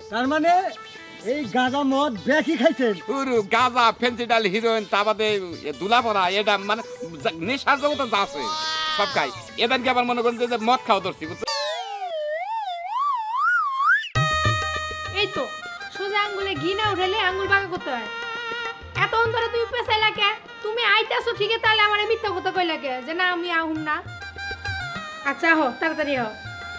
তার মানে এই গাঁজা মদ বেশি খাইছেন? পুরো গাঁজা ফেন্সিডাল হিরোইন তাবাদে দুলা পড়া এটা মানে নেশার জগতে যা আছে সব খাই। এদেরকে আবার মনে করেন যে মদ খাওয়া ধরছি। এই তো সোজা আঙ্গুলে ঘি না উঠালে আঙ্গুল বাঁকা করতে হয়। এত অন্তরে তুমি পেছাইলা কে? তুমি আইতাছো ঠিকই, তাহলে আমার মিথ্যা কথা কইলা কে যে না আমি আহুম না? আচ্ছা হো তাড়াতাড়ি হো।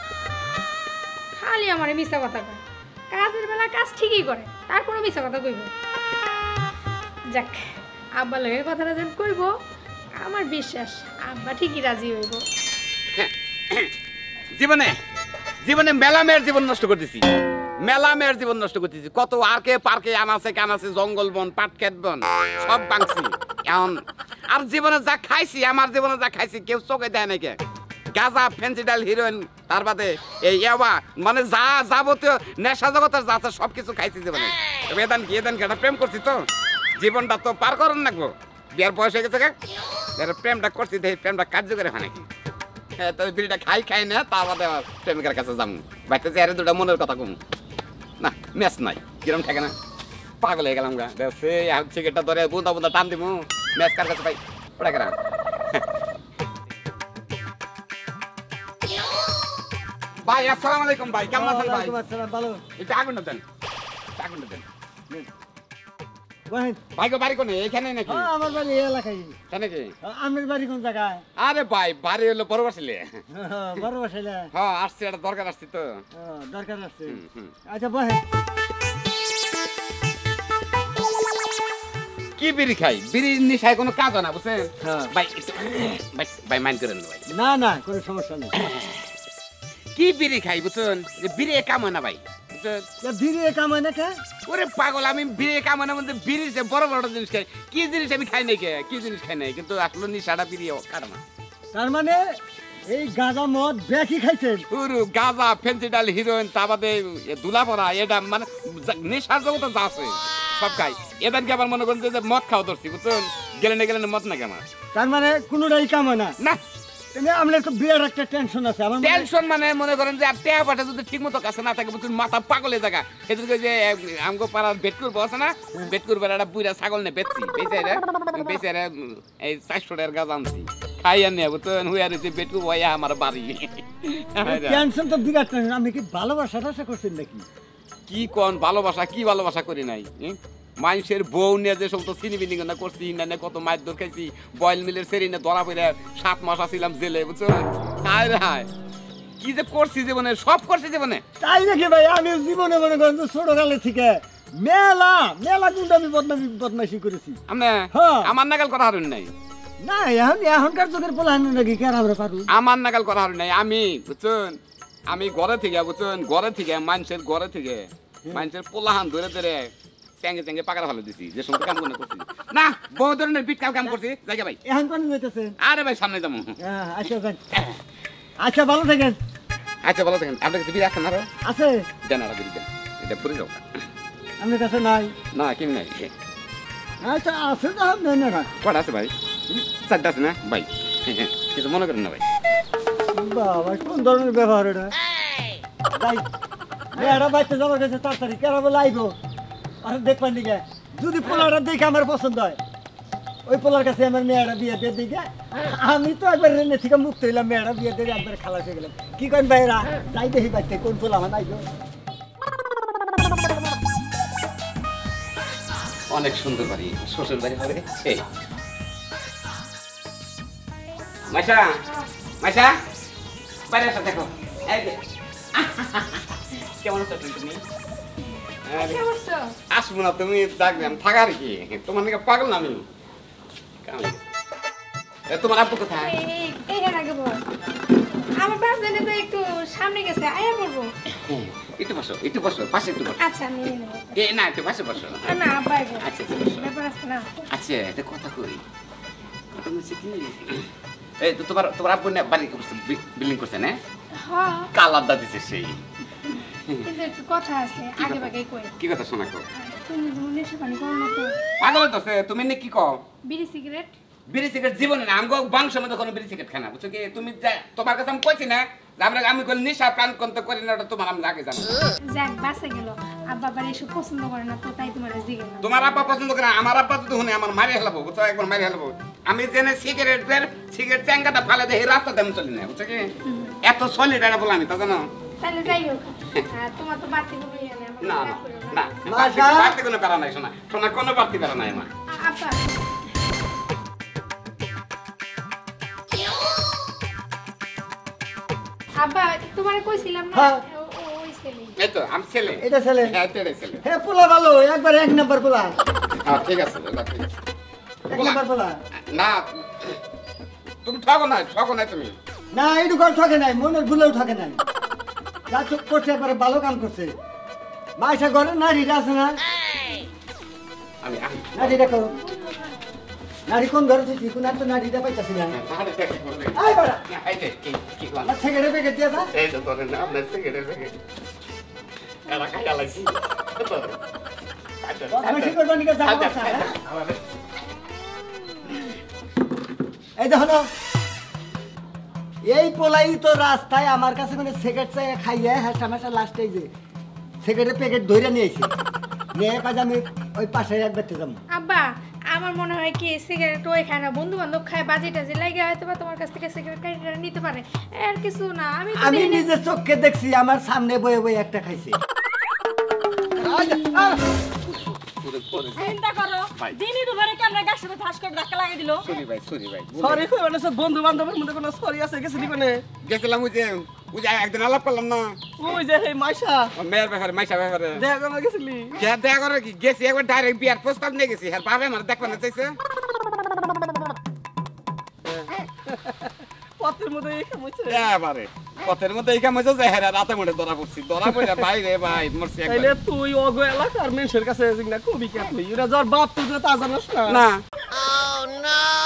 খালি আমার মিথ্যা কথা কয়, কাজের বেলা কাজ ঠিকই করে, তারপরে মিথ্যা কথা কইব। যাক, আব্বা লগে কথাটা যখন কইব আমার বিশ্বাস আব্বা ঠিকই রাজি হইব। জীবনে জীবনে মেলা মেয়ের জীবন নষ্ট করে দিছি, মেলা মেয়ের জীবন নষ্ট করতেছি। কত আরকে পার্কে আনাছে কানাছে, জঙ্গল বন পাট খেত বন সব ভাঙছি। এখন আর জীবনে যা খাইছি, আমার জীবনে যা খাইছি কেউ চোখে দেয় নাকি। গাঁজা ফেন্সিডাল হিরোইন তার বাদে এই ইয়াবা মানে যা যাবতীয় নেশা জগতের যা আছে সব কিছু খাইছি জীবনে। এদান কি একটা প্রেম করছি তো জীবনটা তো পার করেন নাকবো। বিয়ার বয়স হয়ে গেছে প্রেমটা করছি, দেখি প্রেমটা কার্যকরী হয় নাকি। হ্যাঁ তবে বিড়িটা খাই না, তার বাদে প্রেমিকার কাছে যাবো, বাইতে চেয়ারে দুটা মনের কথা কম না, ম্যাচ নাই কিরম থাকে না। পাগল হয়ে গেলাম গা, সিগারেটটা ধরে বুন্দা বুন্দা টান দিব, ম্যাচ কার কাছে পাই ওটা কেন। ভাই আসসালামু আলাইকুম ভাই, কেমন আছেন ভাই? ভালো। একটু আগুনটা দেন, আগুনটা দেন। বহেন ভাই গো বাড়ি কোনে? এখানে নাকি? আমার বাড়ি এই এলাকায়। কেন কি? আপনার বাড়ি কোন জায়গায়? আরে ভাই বাড়ি হলো বড় বাসিলে। বড় বাসাইলে? হ্যাঁ আসছি, একটা দরকার আসছি তো। দরকার আছে। আচ্ছা বহেন। কি বিড়ি খাই? বিড়ির নিশায় কোনো কাজ হয় না বুঝছেন ভাই। ভাই মাইন্ড করেন ভাই। না না কোনো সমস্যা নেই। কি বিড়ি খাই বুঝছেন, বিড়ি কাম হয় না ভাই বুঝছেন। বিড়ি কাম হয় না কে? ওরে পাগল, আমি বিড়ি কাম হয় না মধ্যে বিড়ি বড় বড় জিনিস খাই। কি জিনিস আমি খাই নাই কে? কি জিনিস খাই নাই, কিন্তু আসলে নিশাটা বিড়ি কাটে না। তার মানে এই গাঁজা মদ বেশি খাইছেন? পুরো গাঁজা ফেন্সিডাল হিরোইন তাবাদে দুলা পড়া এটা মানে নেশার জগতে যা আছে সব খাই। এদেরকে আবার মনে করেন যে মদ খাওয়া ধরছি বুঝছেন। গেলে মদ নাকি আমার। তার মানে কোনোটাই কাম হয় না? না। আপনার তো বিরাট একটা টেনশন আছে। আমার টেনশন মানে মনে করেন যে টেয়া পাটা যদি ঠিক মতো কাছে না থাকে বুঝছেন, মাথা পাগলে জায়গা। এদেরকে যে আমগো পাড়ার বেটকুর বসে না, বেটকুর বেড়াটা বুড়া ছাগল নে বেচছি, বেচারে এই 400 টাকার গাছ আনছি খাই আনি বুঝছেন। হুইয়া রয়েছে বেটকুর বইয়া আমার বাড়ি। টেনশন তো বিরাট টেনশন। আমি কি ভালোবাসা করছেন নাকি? কি কোন ভালোবাসা? কি ভালোবাসা করি নাই? মানুষের বউ নিয়ে যে সমস্ত সিনিবিনি না করছি, না কত মাছ দর খাইছি, বয়েল মিলের সেরিনে ধরা পড়ে 7 মাস আসছিলাম জেলে বুঝছেন। হায় কি যে করছি জীবনে, সব করছি জীবনে। তাই নাকি ভাই? আমি জীবনে মনে করেন ছোটকালে থেকে মেলা কিন্তু আমি বদমাইশি করেছি। আমার নাগাল করা হারুন নাই না, এখনকার যুগের পোলাহান নাকি কেন আমরা পারু? আমার নাগাল করা হারুন নাই। আমি বুঝছেন, আমি ঘরে থেকে বুঝছেন, মানুষের ঘরে থেকে মানুষের পোলাহান ধরে চেঙ্গে পাকার ভালো দিছি, যে সমস্ত কাম করছি না বহু ধরনের বিটকাল কাম করছি। জায়গা ভাই এখন কোন যাইতেছেন? আরে ভাই সামনে যাবো। আচ্ছা ভালো থাকেন। আচ্ছা ভালো থাকেন। আপনার কাছে বিড়ি আছে না? আছে। দেন আর বিড়ি দেন, এটা পুরি যাও। আপনার কাছে নাই? না কিন নাই। আচ্ছা আছে তো নেন না। কটা আছে ভাই? 4টা আছে না ভাই? কিছু মনে করেন না ভাই। বাবা কোন ধরনের ব্যবহার এটা? যাই মেয়েরা বাইতে যাওয়ার কাছে তাড়াতাড়ি কেরাবে লাইব। আর দেখবেন দিকে যদি পোলাটা দেখে আমার পছন্দ হয়, ওই পোলার কাছে আমার মেয়েরা বিয়ে দিয়ে দিকে আমি তো একবার রেনে থেকে মুক্ত হইলাম, মেয়েরা বিয়ে দিয়ে একবার খালাস হয়ে গেলাম। কি করেন ভাইরা? যাই দেখি বাইতে কোন পোলা আমার আইব। অনেক সুন্দর বাড়ি, শ্বশুর বাড়ি হবে। মাইশা বাইরে আসা দেখো। কেমন আছো তুমি? আসবো না তুমি ডাকবেন থাকা আর কি, তোমার নাকি পাগল না আমি। তোমার আব্বু কোথায়? আমার বাস জানে তো একটু সামনে গেছে, আয়া পড়বো। একটু বসো পাশে একটু বসো। আচ্ছা আমি না একটু পাশে বসো। না আব্বা আচ্ছা ব্যাপার আছে না। আচ্ছা এটা কথা কই, কথা বলছি কি এই তো তোমার আব্বু না বাড়ি বিল্ডিং করছে না? হ্যাঁ কালার দা দিছে সেই। কিন্তু একটু কথা আছে, আগে ভাগে কই। কি কথা শোনা কো? তুমি নেশা পানি করো না তো? পাগল হইতাছে তুমি নে কি কও? বিড়ি সিগারেট জীবনে না আমগো বংশ মধ্যে কোনো বিড়ি সিগারেট খানা বুঝছো কি? তুমি তোমার কাছে আমি কইছি না আমরা আমি কোন নিশা প্রাণ কন্ত করি না, ওটা তোমার আমি আগে জানি। যাক বাসে গেল, আব্বা বাড়ি এসব পছন্দ করে না তো, তাই তোমার জিজ্ঞেস। তোমার আব্বা পছন্দ করে, আমার আব্বা তো শুনে আমার মারি হেলাবো, বুঝছো? একবার মারি হেলাবো। আমি জেনে সিগারেট বের সিগারেট চ্যাঙ্গাটা ফালে দিয়ে রাস্তাতে আমি চলি না, বুঝছো কি? এত সলিড এটা বলে আমি তা জানো। তাহলে যাই হোক, তোমার তো বাড়তি বই এনে না না না, বাড়তি কোনো প্যারা নাই, শোনা শোনা, কোনো বাড়তি প্যারা নাই মা। আব্বা আব্বা তোমারে কইছিলাম না ওই ছেলে। এই তো আমি ছেলে। এটা ছেলে? হ্যাঁ এটাই ছেলে। হ্যাঁ পোলা ভালো, একবার এক নাম্বার পোলা। হ্যাঁ ঠিক আছে দাদা, ঠিক আছে। এক নাম্বার পোলা। না তুমি ঠকো না তুমি। না এইটু ঘর ঠকে নাই, মনের ভুলেও ঠকে নাই। যা চুপ করছে একবারে ভালো কাম করছে। মাইসা ঘরে নারীরা আছে না? আমি নারী দেখো, নারী কোন ঘরে থেকে কোন একটা নারীটা পাইতাছি না। আই বাড়া আমার সেকেন্ডে প্যাকেট দিয়া দা। এই তো তোরে না আপনার সিগারেট প্যাকেট এলা খাইয়া লাগছি। আমি কি করব নিকে যাব না। এই দেখো না, এই পোলাই তো রাস্তায় আমার কাছে মানে সিগারেট চাই খাইয়া হাসা মাসা লাস্টে যে সিগারেটের প্যাকেট ধরে নিয়ে আইছে, নিয়ে কাজ আমি ওই পাশে একবারতে যাবো। আব্বা আমার মনে হয় কি সিগারেট ওই খায় না, বন্ধু বান্ধব খায়, বাজে টাজে লাগে হয়তো বা তোমার কাছ থেকে সিগারেট কাইটা নিতে পারে, আর কিছু না। আমি নিজে চোখে দেখছি, আমার সামনে বয়ে বয়ে একটা খাইছে। চিন্তা করো দিনই দুবারে কেমনে গাছ সাথে ঠাস করে ধাক্কা লাগিয়ে দিল। সরি ভাই সরি কই মানে সব বন্ধু বান্ধবের মধ্যে কোনো সরি আছে গেছে দিবেনে? গেছিলাম ওই যে একদিন আলাপ করলাম না ওই যে এই মাইশা মেয়ের ব্যাপারে, মাইশা ব্যাপারে দেখা করে গেছিলি? দেখা করে কি গেছি, একবার ডাইরেক্ট বিয়ার প্রস্তাব নিয়ে গেছি। হ্যাঁ বাবা আমার দেখবা না চাইছে। পথের মধ্যে এই কাম হইছে। এবারে পথের মধ্যে এই কাম হয়েছে যে হ্যাঁ রাতে মধ্যে ধরা পড়ছি, ধরা পড়ে ভাই রে ভাই মরছি একবার। তাইলে তুই অগো এলাকার মানুষের কাছে জিগনা কবি কে তুই? এরা যার বাপ তুই তো তা জানাস না। না